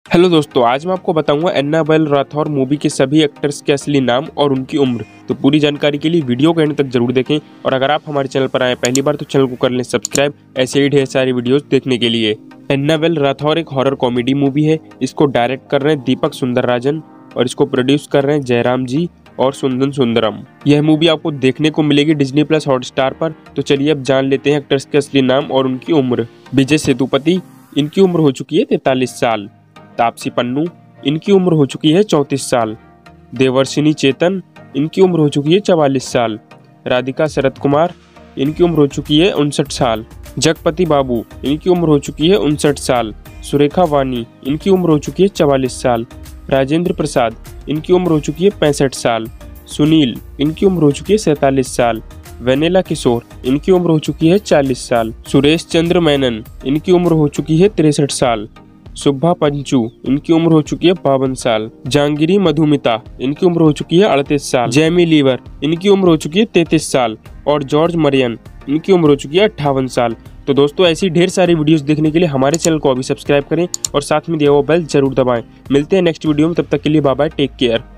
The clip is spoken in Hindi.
हेलो दोस्तों, आज मैं आपको बताऊंगा एन्नाबेल राठौर मूवी के सभी एक्टर्स के असली नाम और उनकी उम्र। तो पूरी जानकारी के लिए वीडियो को एंड तक जरूर देखें और अगर आप हमारे चैनल पर आए पहली बार तो चैनल को कर लें सब्सक्राइब ऐसे ही ढेर सारी वीडियोस देखने के लिए। एन्नाबेल राठौर एक हॉरर कॉमेडी मूवी है। इसको डायरेक्ट कर रहे हैं दीपक सुंदरराजन और इसको प्रोड्यूस कर रहे हैं जयराम जी और सुंदन सुंदरम। यह मूवी आपको देखने को मिलेगी डिज्नी प्लस हॉटस्टार पर। तो चलिए अब जान लेते हैं एक्टर्स के असली नाम और उनकी उम्र। विजय सेतुपति, इनकी उम्र हो चुकी है 43 साल। तापसी पन्नू, इनकी उम्र हो चुकी है 34 साल। देवर्षिनी चेतन, इनकी उम्र हो चुकी है 44 साल। राधिका शरद कुमार, इनकी उम्र हो चुकी है 59 साल। जगपति बाबू, इनकी उम्र हो चुकी है 59 साल। सुरेखा वानी, इनकी उम्र हो चुकी है 44 साल। राजेंद्र प्रसाद, इनकी उम्र हो चुकी है 65 साल। सुनील, इनकी उम्र हो चुकी है 47 साल। वेनेला किशोर, इनकी उम्र हो चुकी है 40 साल। सुरेश चंद्र मेनन, इनकी उम्र हो चुकी है 63 साल। सुब्बा पंचू, इनकी उम्र हो चुकी है 52 साल। जहांगीरी मधुमिता, इनकी उम्र हो चुकी है 38 साल। जैमी लीवर, इनकी उम्र हो चुकी है 33 साल। और जॉर्ज मरियन, इनकी उम्र हो चुकी है 58 साल। तो दोस्तों ऐसी ढेर सारी वीडियोस देखने के लिए हमारे चैनल को अभी सब्सक्राइब करें और साथ में दिया हुआ बेल जरूर दबाएं। मिलते हैं नेक्स्ट वीडियो में, तब तक के लिए बाय बाय, टेक केयर।